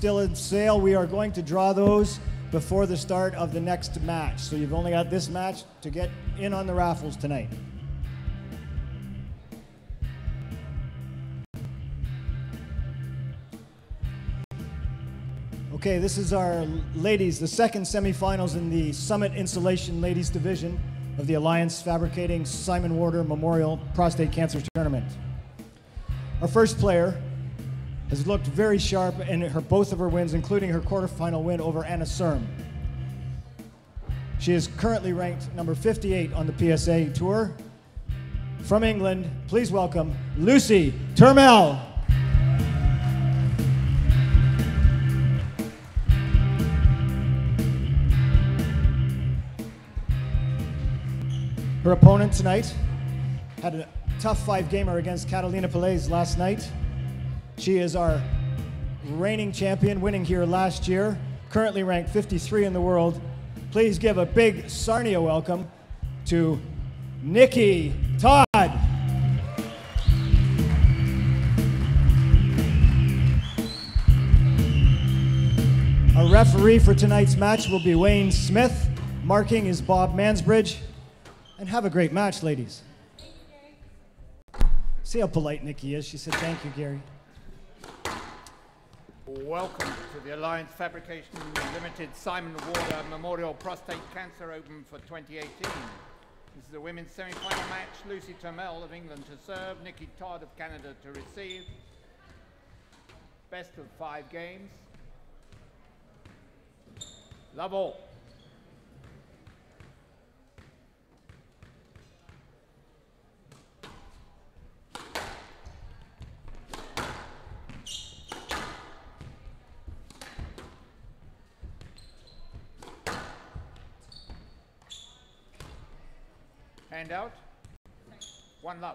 still in sale. We are going to draw those before the start of the next match. So you've only got this match to get in on the raffles tonight. Okay, this is our ladies, the second semifinals in the Summit Insulation Ladies Division of the Alliance Fabricating Simon Warder Memorial Prostate Cancer Tournament. Our first player has looked very sharp in both of her wins, including her quarterfinal win over Anna Serm. She is currently ranked number 58 on the PSA Tour. From England, please welcome Lucy Turmel. Her opponent tonight had a tough 5-gamer against Catalina Pelez last night. She is our reigning champion, winning here last year, currently ranked 53 in the world. Please give a big Sarnia welcome to Nikki, Todd. Our referee for tonight's match will be Wayne Smith. Marking is Bob Mansbridge. And have a great match, ladies. Thank you, Gary. See how polite Nikki is. She said, thank you, Gary. Welcome to the Alliance Fabrication Limited Simon Warder Memorial Prostate Cancer Open for 2018. This is the women's semi-final match. Lucy Turmel of England to serve, Nikki Todd of Canada to receive. Best of 5 games. Love all. Hand out. One love.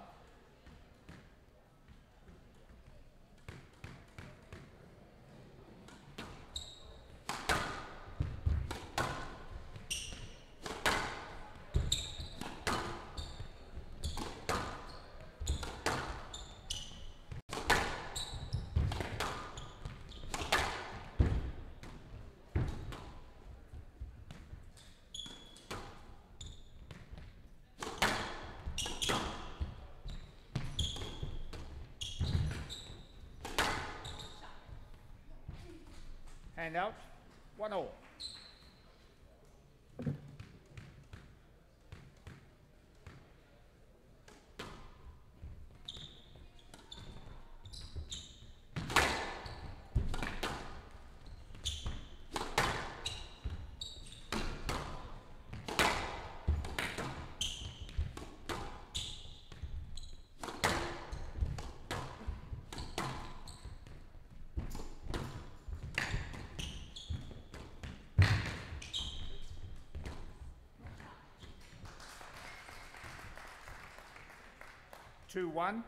Hand out, 1-all. Two, one.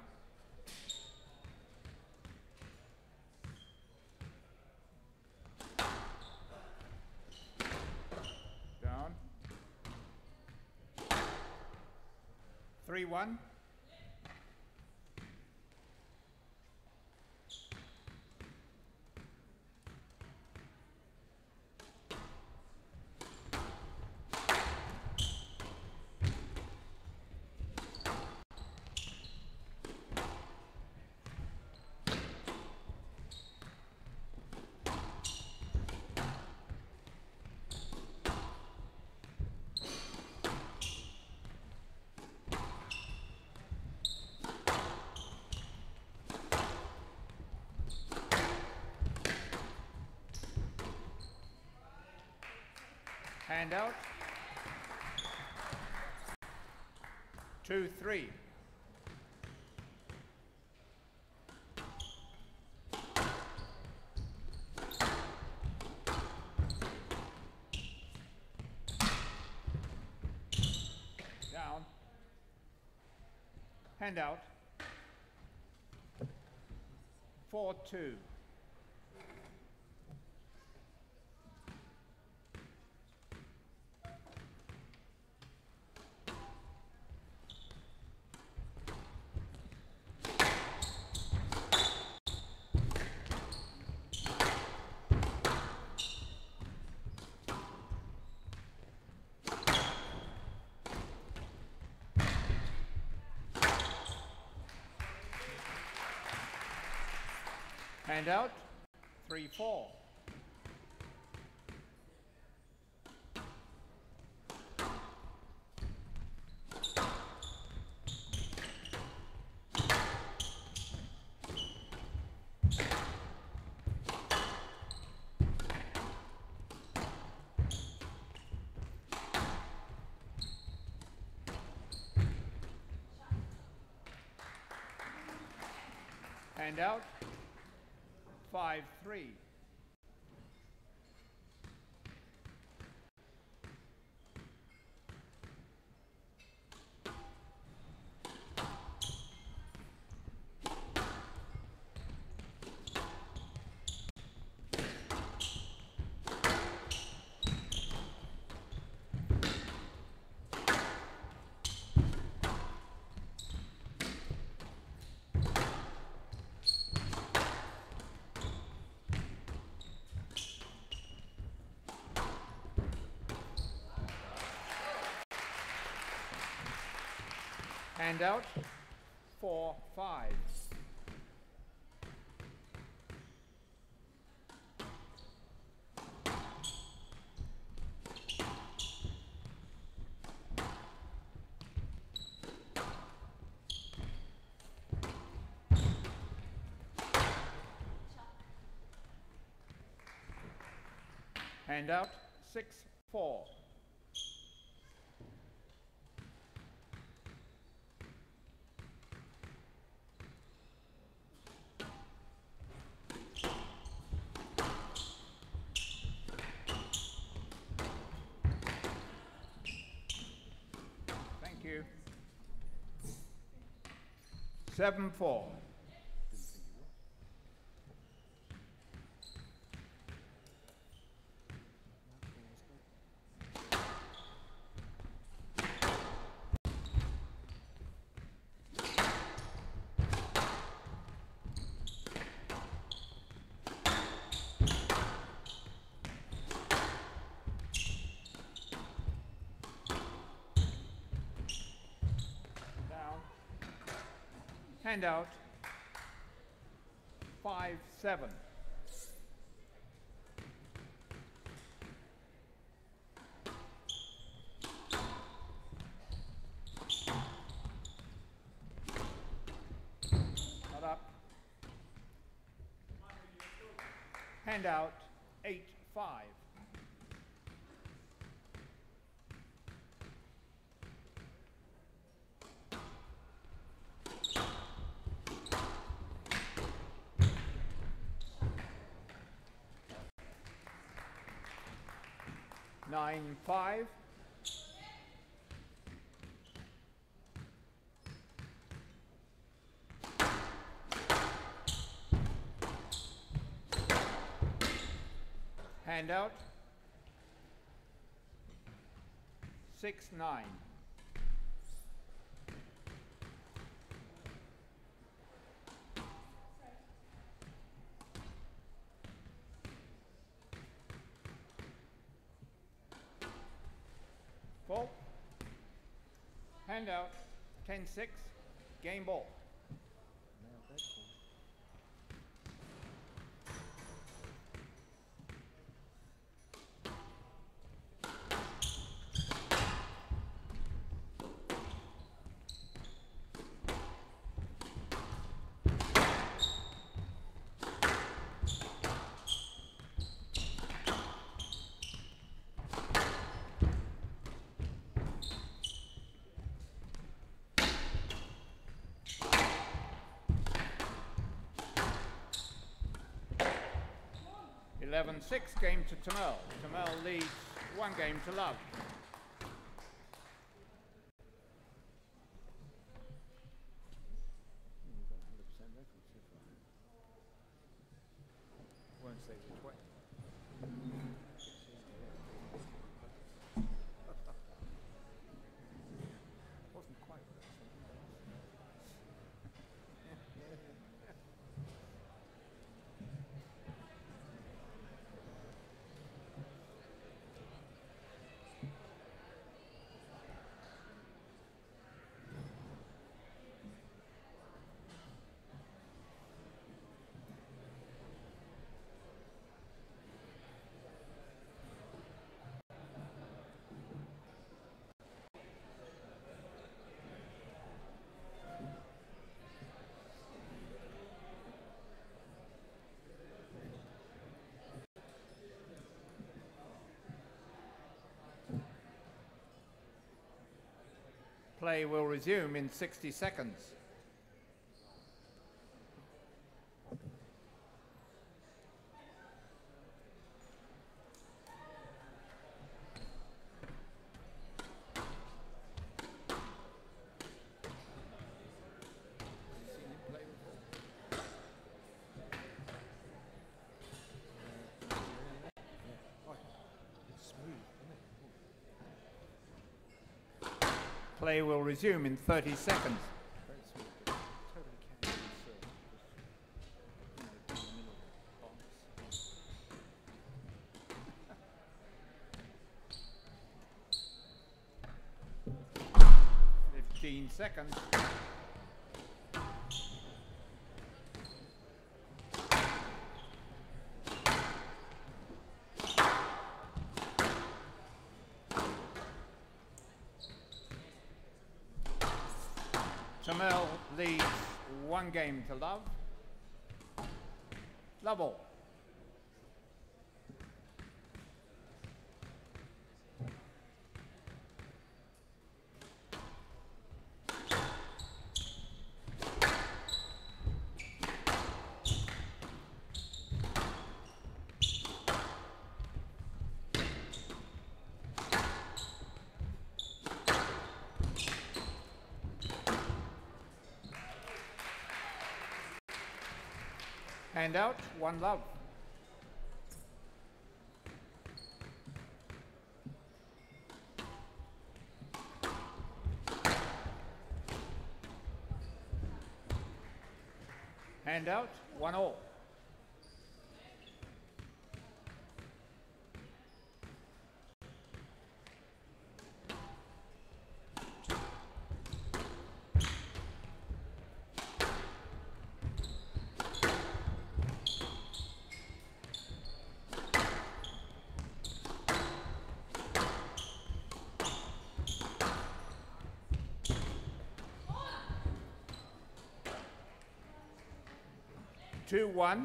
Down. 3-1. Hand out. 2-3. Down. Hand out. 4-2. Hand out, 3-4. Hand out, 5-3. Hand out, 4-5. Hand out, 6-4. Thank you. 7-4. Hand out, 5-7. Not up. Hand out, 8-5. Nine, 5. Hand out, 6-9. Ball. Hand out, 10-6. Game ball. Eleven-six, game to Turmel. Turmel leads 1 game to love. Won't say which way. Wasn't quite what I was thinking. Play will resume in 60 seconds. Play will resume in 30 seconds. Seconds. Turmel leads 1 game to love. Level. Hand out, 1 love. Hand out, 1 all. Two, 1.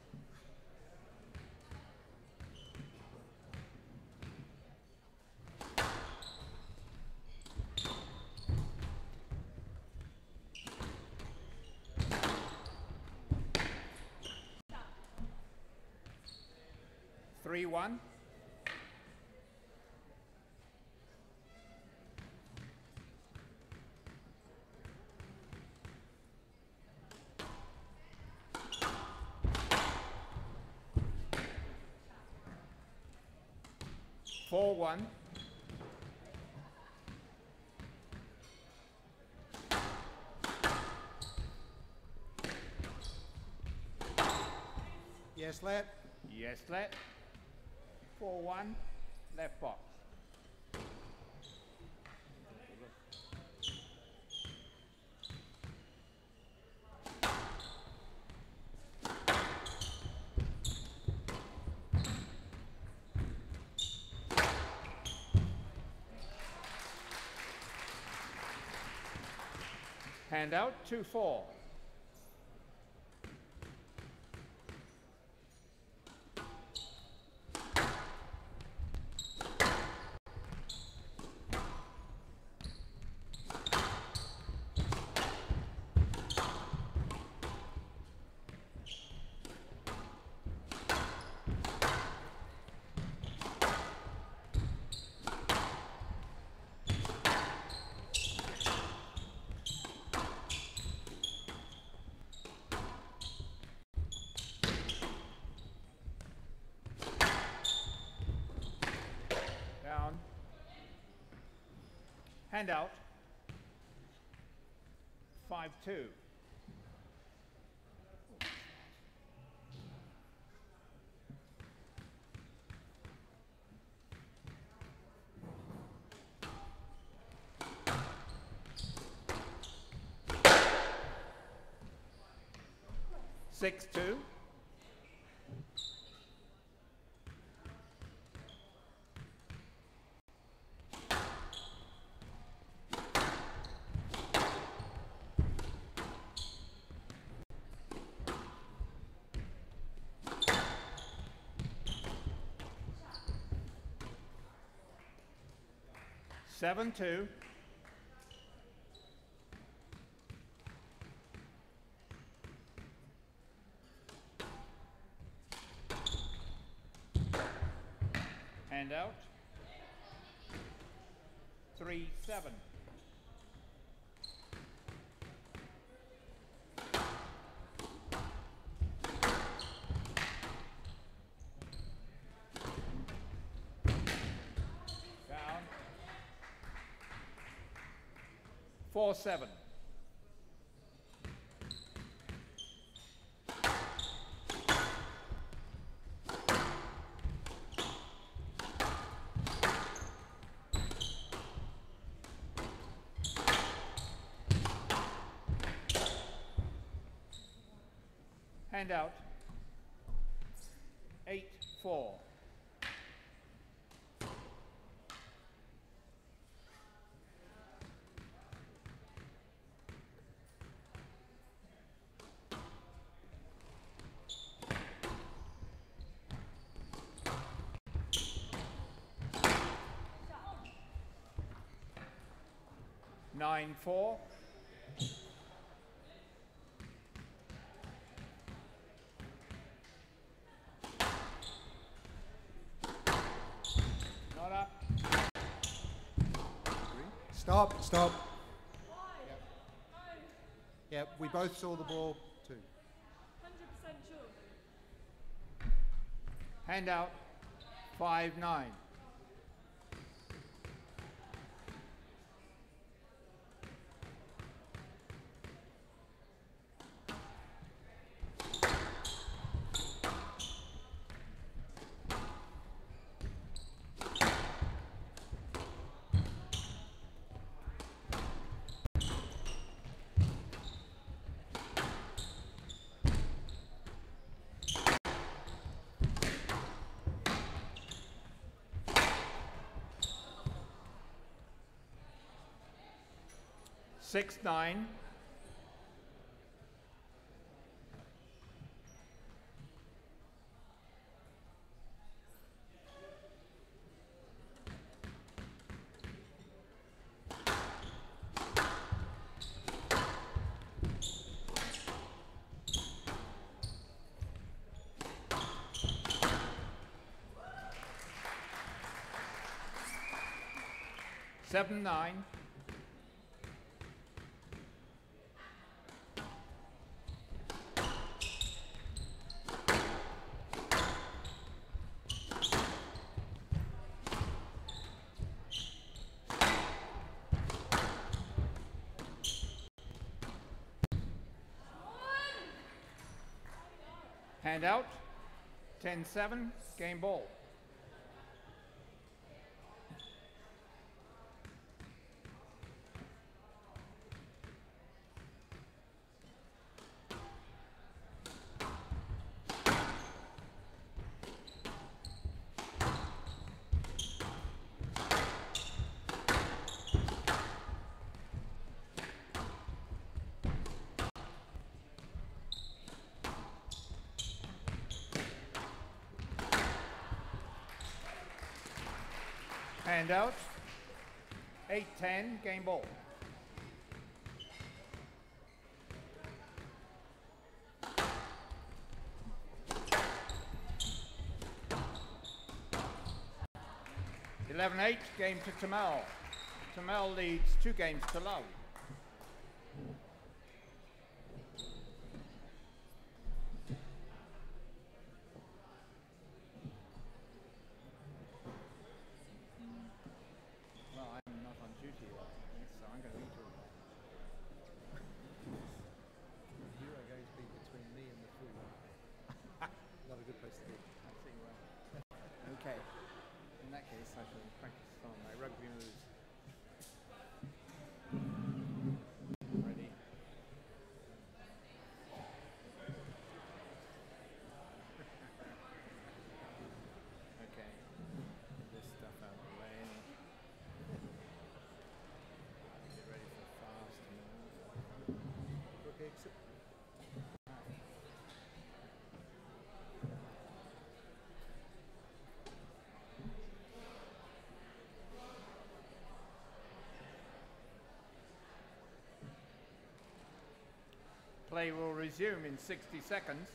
Three, 1. Four, 1. Yes, let. Yes, let. 4, 1. Left box. Hand out, 2, 4. Down. Hand out. 5, 2. Six, 2. Seven, 2. Hand out. 3-7. Down. 4-7. Hand out. 8-4. Nine, 4. Not up. Stop, stop. Yeah, we both saw the ball too. 100% sure. Hand out. 5-9. Six, 9. Seven, 9. Hand out. 10-7. Game ball. Hand out. 8-10. Game ball. (11-8). Game to Turmel. Turmel leads 2 games to love. Well, I'm not on duty, so I'm going to lead you. You are going to be between me and the food. Not a good place to be. I see, well. Okay. In that case, I shall practice on my rugby moves. Ready? Okay. Get this stuff out of the way. Get ready for a fast move. Okay, exit. Play will resume in 60 seconds.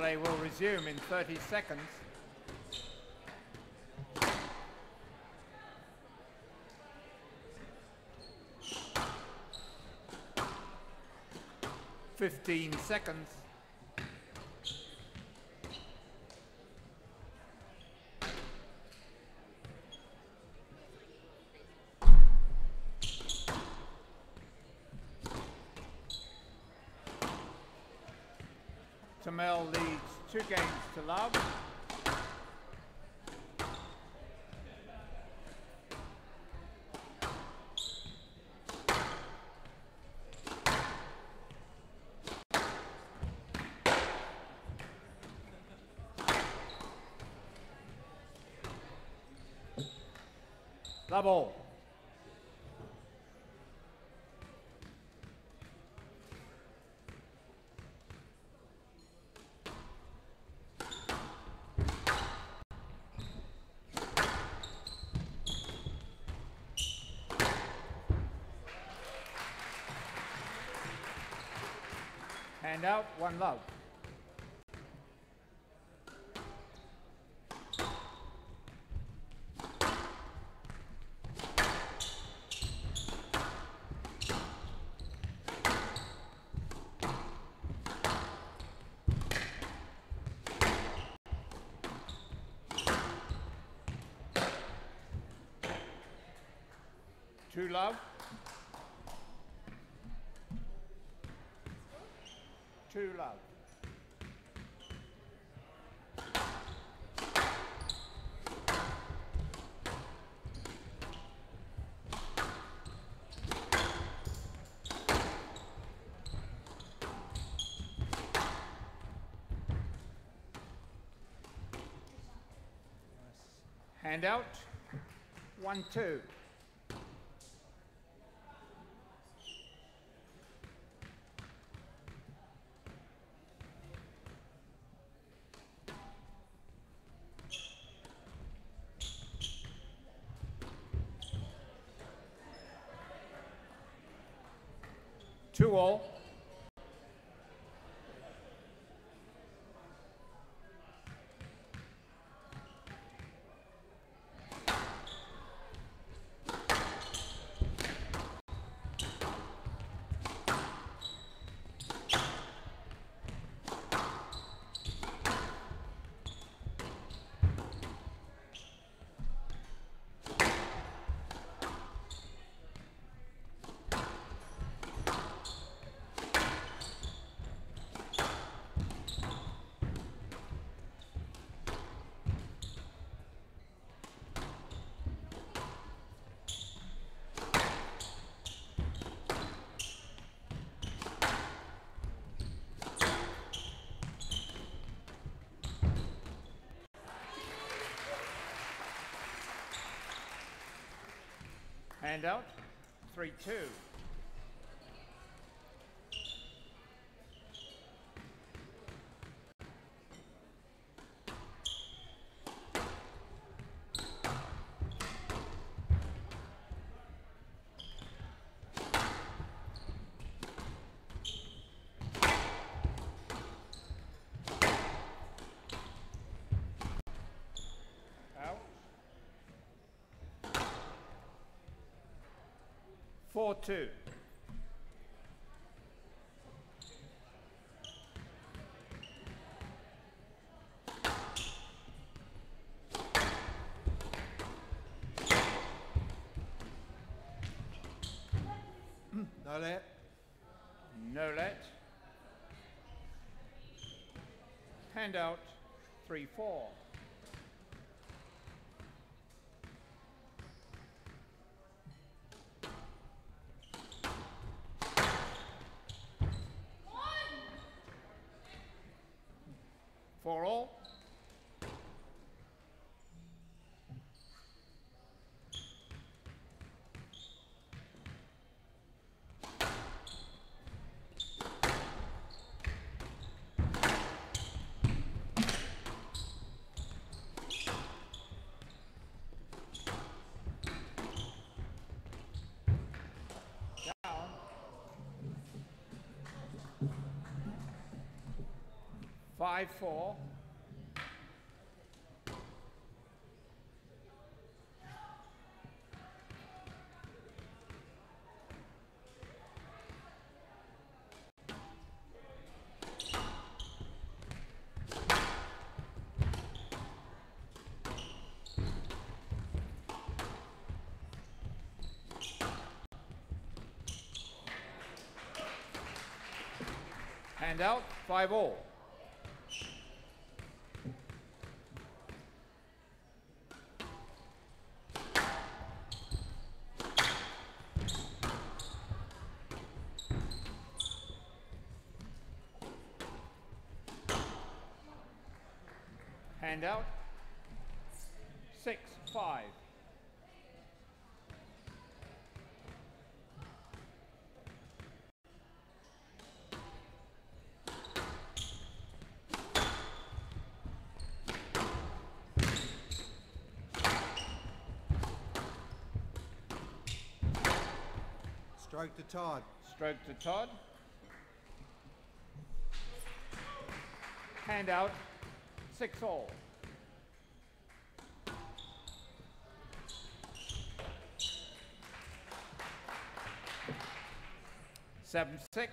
Relay will resume in 30 seconds. "15 seconds. Turmel leads 2 games to love. Love all. Hand out, 1 love. Two love. 2 love. Hand out, 1, 2. Two all. Hand out, 3, 2. Out. 4, 2. No let. No let. Hand out, 3, 4. For all. 5-4. Hand out, 5-all. Hand out, 6-5. Stroke to Todd. Stroke to Todd. Hand out, 6-all. Seven, 6.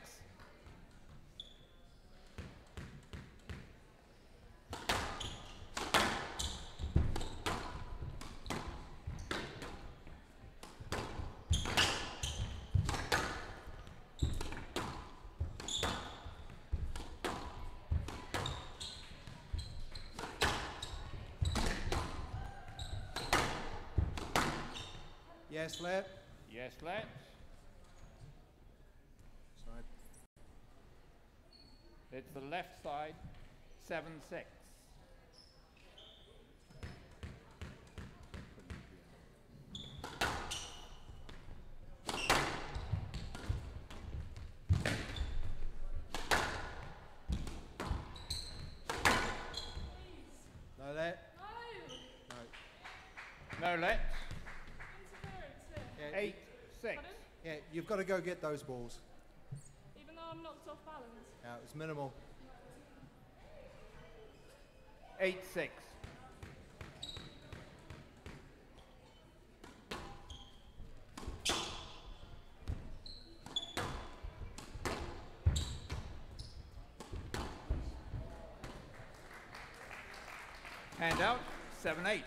Yes, let. Yes, let. Sorry. It's the left side, 7-6. No let. No! No let. Interference here. Yeah, 8-6. Pardon? yeah, you've got to go get those balls. Even though I'm knocked off balance. Yeah, it was minimal. 8-6. Hand out, 7-8.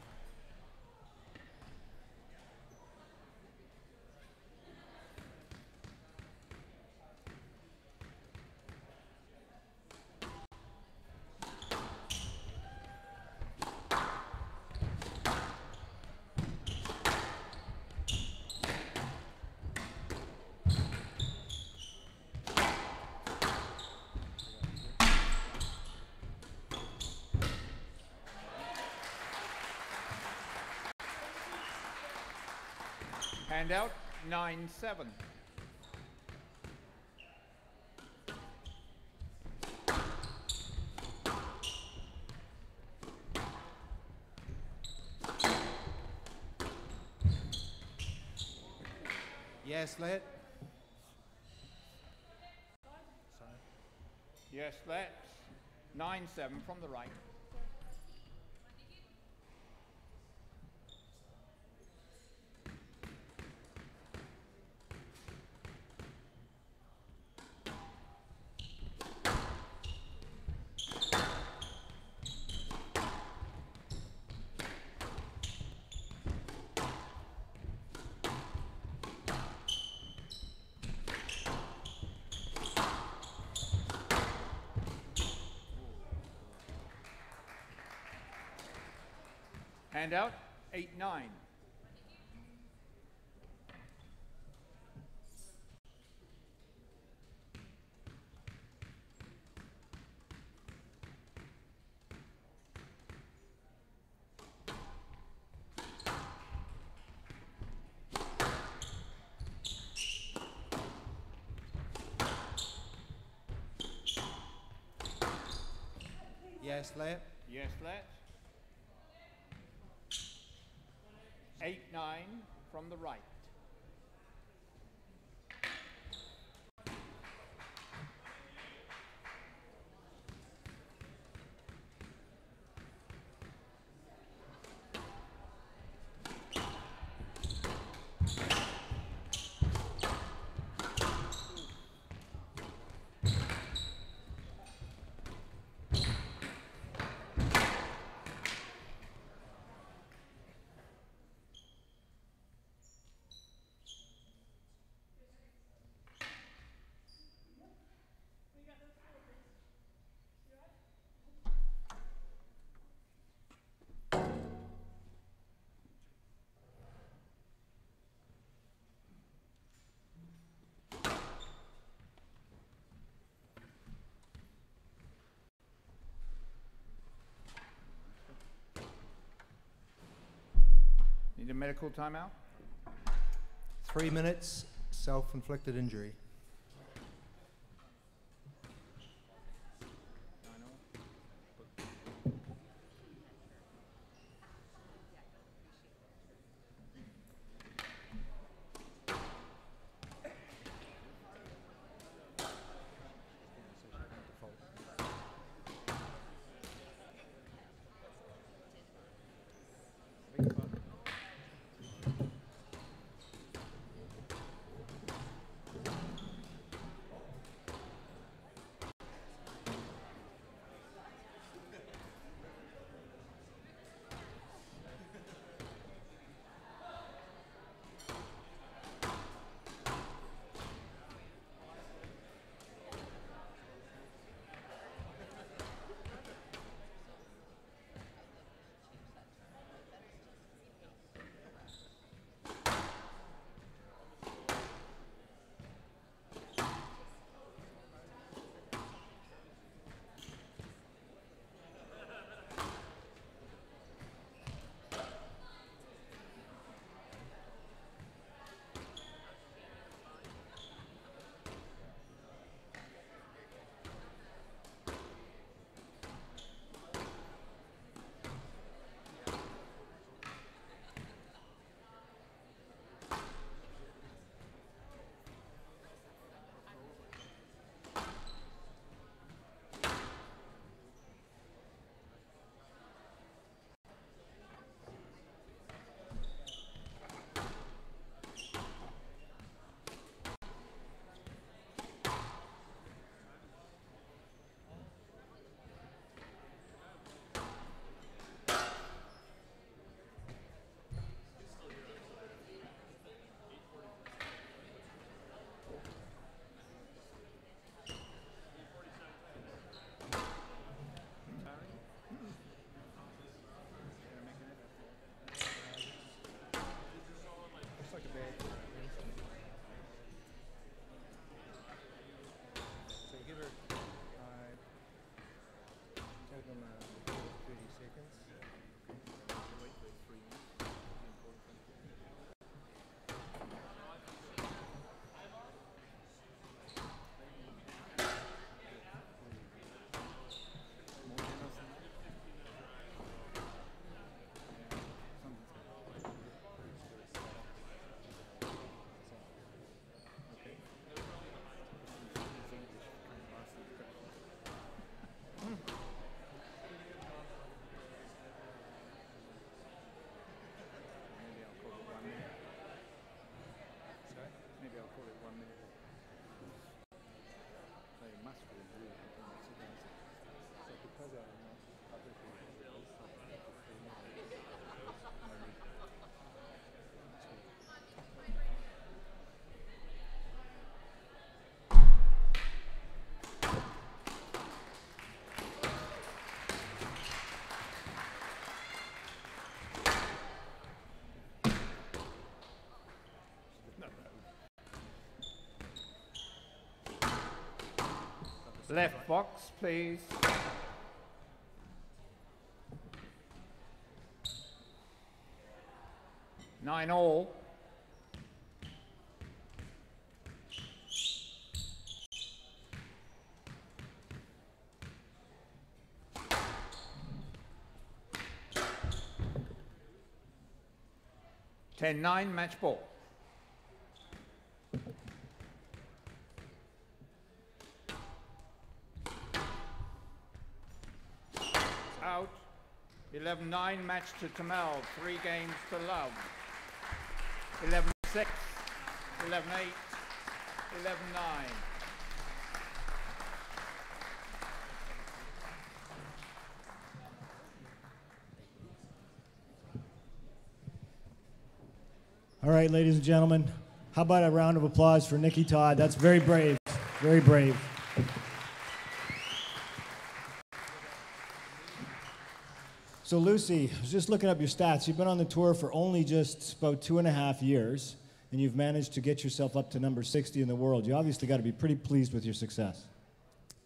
Hand out, 9-7. Yes, let. Sorry. Yes, let. 9-7 from the right. Hand out, 8-9. Yes, let. Yes, let. 8-9 from the right. Need a medical timeout? 3 minutes, self-inflicted injury. Left box, please. Nine all. Ten-9, match ball. Out. 11-9, match to Turmel. 3 games to love. 11-6, 11-8, 11-9. All right, ladies and gentlemen, how about a round of applause for Nikki Todd? That's very brave, very brave. So Lucy, I was just looking up your stats. You've been on the tour for only just about 2.5 years, and you've managed to get yourself up to number 60 in the world. You obviously got to be pretty pleased with your success.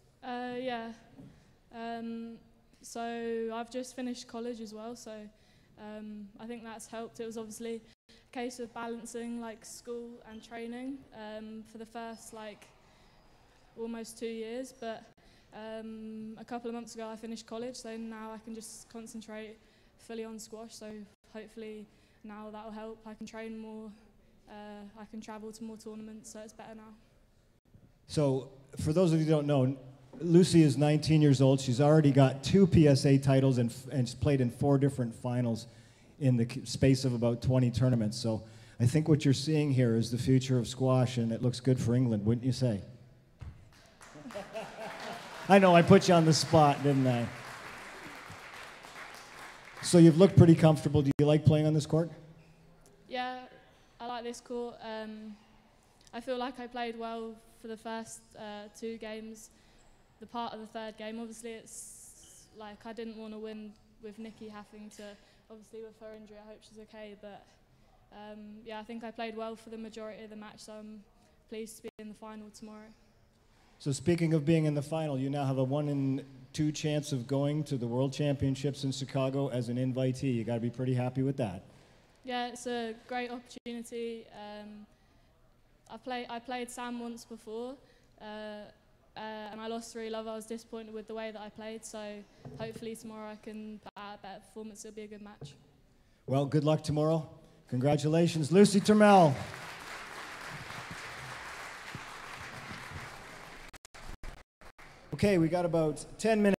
Yeah. So I've just finished college as well, so I think that's helped. It was obviously a case of balancing like school and training for the first like almost 2 years, but a couple of months ago I finished college, so now I can just concentrate fully on squash. So hopefully now that'll help. I can train more, I can travel to more tournaments, so it's better now. So for those of you who don't know, Lucy is 19 years old. She's already got 2 PSA titles and she's played in 4 different finals in the space of about 20 tournaments. So I think what you're seeing here is the future of squash, and it looks good for England, wouldn't you say? I know, I put you on the spot, didn't I? So you've looked pretty comfortable. Do you like playing on this court? Yeah, I like this court. I feel like I played well for the first 2 games. The part of the third game, obviously it's like I didn't want to win with Nikki having to, obviously with her injury, I hope she's okay, but yeah, I think I played well for the majority of the match, so I'm pleased to be in the final tomorrow. So speaking of being in the final, you now have a 1 in 2 chance of going to the World Championships in Chicago as an invitee. You got to be pretty happy with that. Yeah, it's a great opportunity. I played Sam once before, and I lost 3-love. I was disappointed with the way that I played, so hopefully tomorrow I can put out a better performance. It'll be a good match. Well, good luck tomorrow. Congratulations, Lucy Turmel. Okay, we got about 10 minutes.